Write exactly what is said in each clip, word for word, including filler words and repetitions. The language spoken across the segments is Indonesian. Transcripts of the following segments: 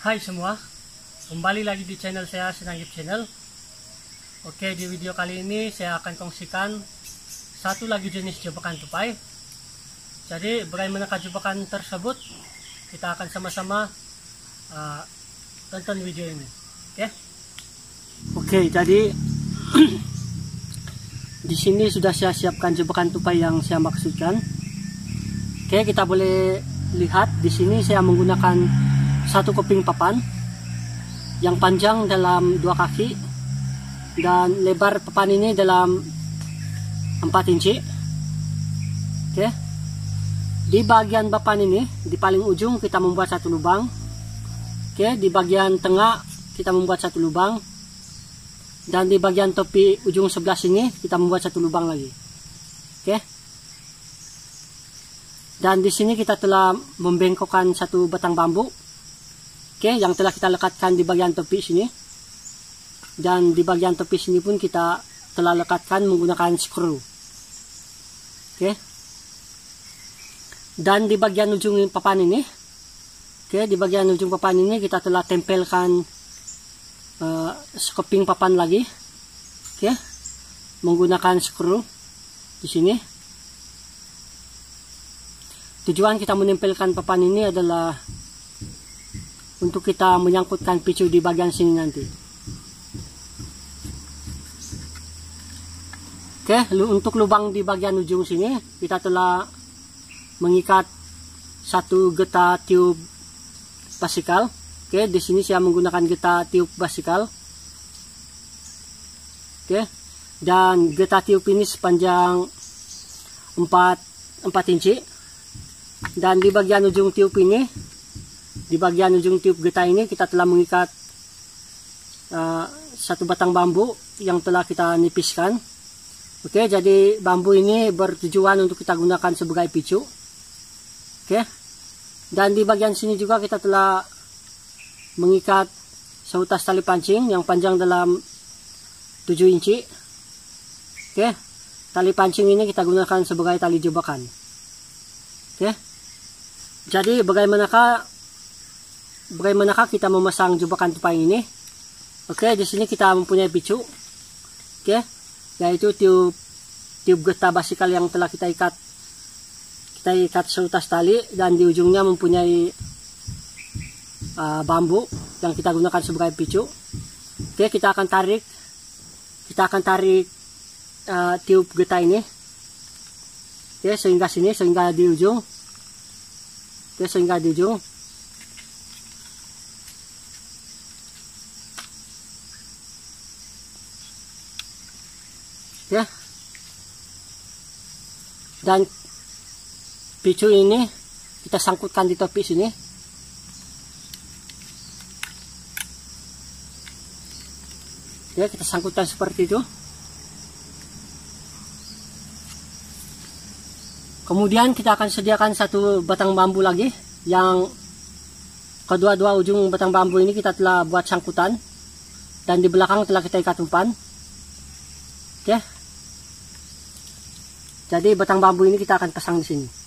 Hai semua, kembali lagi di channel saya, Sinanggip Channel. Oke, di video kali ini saya akan kongsikan satu lagi jenis jebakan tupai. Jadi bagaimana jebakan tersebut, kita akan sama-sama uh, tonton video ini. Oke, Oke jadi di sini sudah saya siapkan jebakan tupai yang saya maksudkan. Oke, kita boleh lihat di sini saya menggunakan satu keping papan yang panjang dalam dua kaki dan lebar papan ini dalam empat inci. Oke, di bagian papan ini di paling ujung kita membuat satu lubang. Oke, di bagian tengah kita membuat satu lubang, dan di bagian topi ujung sebelah sini kita membuat satu lubang lagi. Oke, dan di sini kita telah membengkokkan satu batang bambu. Oke, yang telah kita lekatkan di bagian topi sini, dan di bagian topi sini pun kita telah lekatkan menggunakan screw. Oke, dan di bagian ujung papan ini, oke, di bagian ujung papan ini kita telah tempelkan uh, sekeping papan lagi. Oke, menggunakan screw di sini. Tujuan kita menempelkan papan ini adalah untuk kita menyangkutkan picu di bagian sini nanti. Oke, untuk lubang di bagian ujung sini kita telah mengikat satu getah tiup basikal. Oke, di sini saya menggunakan getah tiup basikal. Oke, dan getah tiup ini sepanjang empat inci. Dan di bagian ujung tiup ini, di bagian ujung tiup getah ini kita telah mengikat uh, satu batang bambu yang telah kita nipiskan. Oke, jadi bambu ini bertujuan untuk kita gunakan sebagai picu. Oke, dan di bagian sini juga kita telah mengikat seutas tali pancing yang panjang dalam tujuh inci. Oke, tali pancing ini kita gunakan sebagai tali jebakan. Oke, jadi bagaimanakah bagaimanakah kita memasang jebakan tupai ini? Oke, di sini kita mempunyai picu. Oke, yaitu tiup tiup getah basikal yang telah kita ikat kita ikat seutas tali, dan di ujungnya mempunyai uh, bambu yang kita gunakan sebagai picu. Oke, kita akan tarik kita akan tarik uh, tiup getah ini. Oke, sehingga sini, sehingga di ujung. Oke, sehingga di ujung. Ya, dan picu ini kita sangkutkan di topi sini. Ya, kita sangkutkan seperti itu. Kemudian kita akan sediakan satu batang bambu lagi, yang kedua-dua ujung batang bambu ini kita telah buat sangkutan, dan di belakang telah kita ikat umpan. Oke, jadi batang bambu ini kita akan pasang di sini.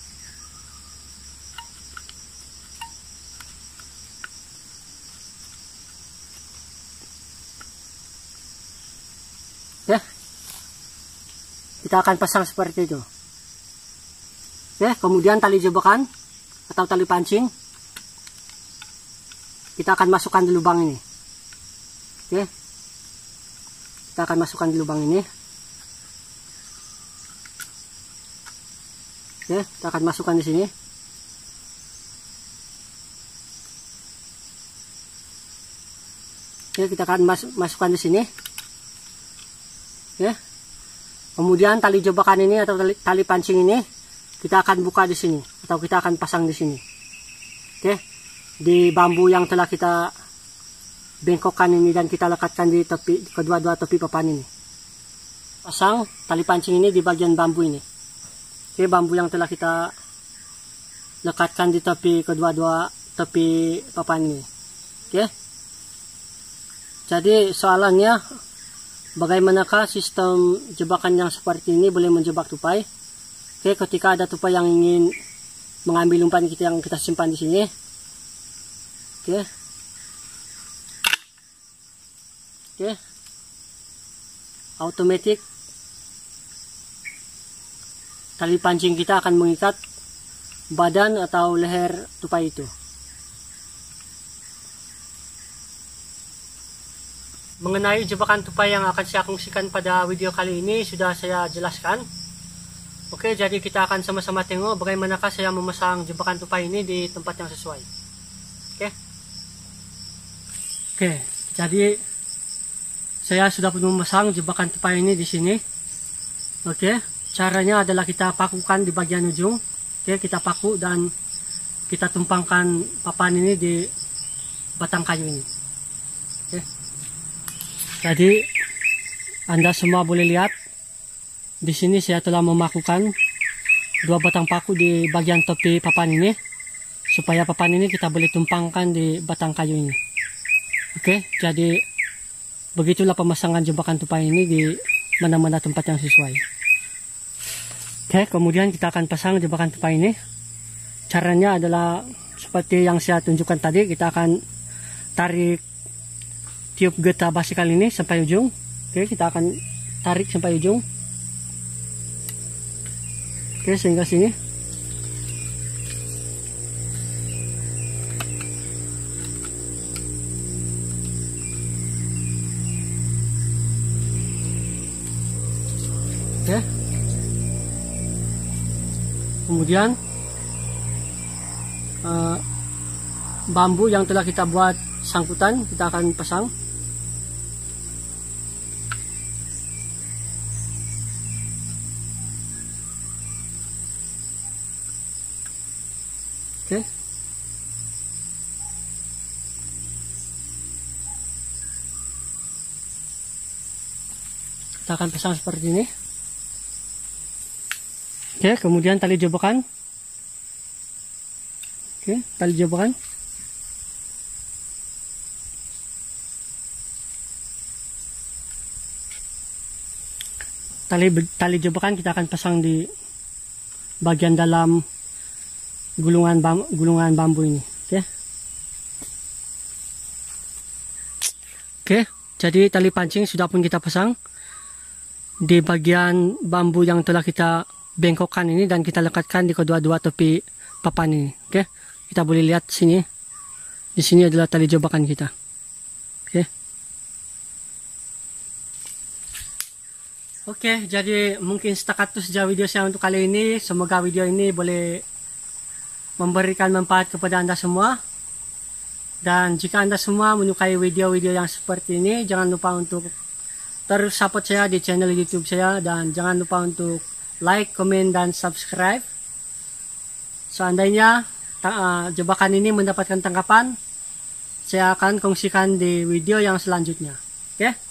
Oke, kita akan pasang seperti itu. Oke, kemudian tali jebakan atau tali pancing kita akan masukkan di lubang ini. Oke, kita akan masukkan di lubang ini. Oke, kita akan masukkan di sini. Oke, kita akan mas masukkan di sini. Oke, kemudian tali jebakan ini atau tali, tali pancing ini kita akan buka di sini, atau kita akan pasang di sini. Oke, di bambu yang telah kita bengkokkan ini dan kita lekatkan di topi, kedua-dua topi papan ini. Pasang tali pancing ini di bagian bambu ini. Oke, bambu yang telah kita lekatkan di topi kedua-dua topi papan ini. Oke, jadi soalannya, bagaimanakah sistem jebakan yang seperti ini boleh menjebak tupai? Oke, ketika ada tupai yang ingin mengambil umpan kita yang kita simpan di sini. Oke, Oke. Automatic. Tali pancing kita akan mengikat badan atau leher tupai itu. Mengenai jebakan tupai yang akan saya kongsikan pada video kali ini sudah saya jelaskan. Oke, jadi kita akan sama-sama tengok bagaimanakah saya memasang jebakan tupai ini di tempat yang sesuai. Oke. Oke, jadi saya sudah pun memasang jebakan tupai ini di sini. Oke, caranya adalah kita pakukan di bagian ujung. Oke, kita paku dan kita tumpangkan papan ini di batang kayu ini. Oke. Jadi Anda semua boleh lihat di sini saya telah memakukan dua batang paku di bagian topi papan ini supaya papan ini kita boleh tumpangkan di batang kayu ini. Oke, jadi begitulah pemasangan jebakan tupai ini di mana-mana tempat yang sesuai. Oke, kemudian kita akan pasang jebakan tupai ini. Caranya adalah seperti yang saya tunjukkan tadi, kita akan tarik tiup getah basikal ini sampai ujung. Oke, kita akan tarik sampai ujung. Oke, sehingga sini. Oke. Kemudian uh, bambu yang telah kita buat sangkutan kita akan pasang. Oke. Kita akan pasang seperti ini. Oke, kemudian tali jebakan. Oke, tali jebakan. Tali tali jebakan kita akan pasang di bagian dalam gulungan bam, gulungan bambu ini. Oke. Oke, jadi tali pancing sudah pun kita pasang di bagian bambu yang telah kita bengkokkan ini dan kita lekatkan di kedua-dua topi papan ini. Oke, kita boleh lihat sini. Di sini adalah tali jebakan kita. Oke. Oke, jadi mungkin setakat itu saja video saya untuk kali ini. Semoga video ini boleh memberikan manfaat kepada Anda semua. Dan jika Anda semua menyukai video-video yang seperti ini, jangan lupa untuk terus support saya di channel YouTube saya. Dan jangan lupa untuk like, komen, dan subscribe. Seandainya uh, jebakan ini mendapatkan tangkapan, saya akan kongsikan di video yang selanjutnya. Oke?